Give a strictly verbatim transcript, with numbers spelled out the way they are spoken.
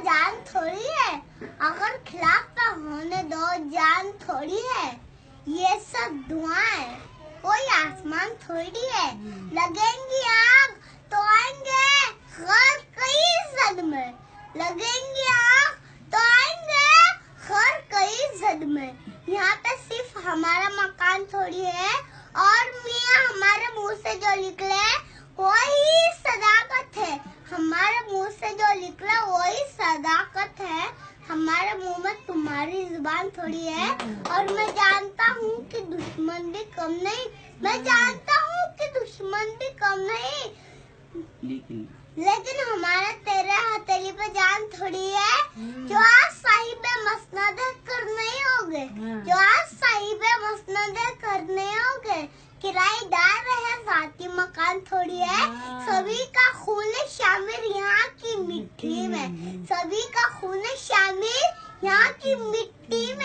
जान थोड़ी है, अगर खिलाफ पे होने दो जान थोड़ी है। ये सब धुआं कोई आसमान थोड़ी है। लगेंगी आग तो आएंगे हर कई सदमे, लगेंगी आग तो आएंगे हर कई सदमे। यहाँ पे सिर्फ हमारा मकान थोड़ी है और मियाँ हमारे मुंह से जो निकले वही सदाकत है। हमारे मुंह से जो निकला वही सदाकत है। हमारे मुंह में तुम्हारी जुबान थोड़ी है। और मैं जानता हूँ कि दुश्मन भी कम नहीं, मैं जानता हूँ कि दुश्मन भी कम नहीं, लेकिन लेकिन हमारा तेरे हथेली पे जान थोड़ी है। जो आज साहिब मसनद करने होगे, जो आज साहिब मसनद करने होगे, किराएदार रहे साथी मकान थोड़ी है। सभी का खून शामिल यहाँ की मिट्टी में, सभी का खून शामिल यहाँ की मिट्टी में।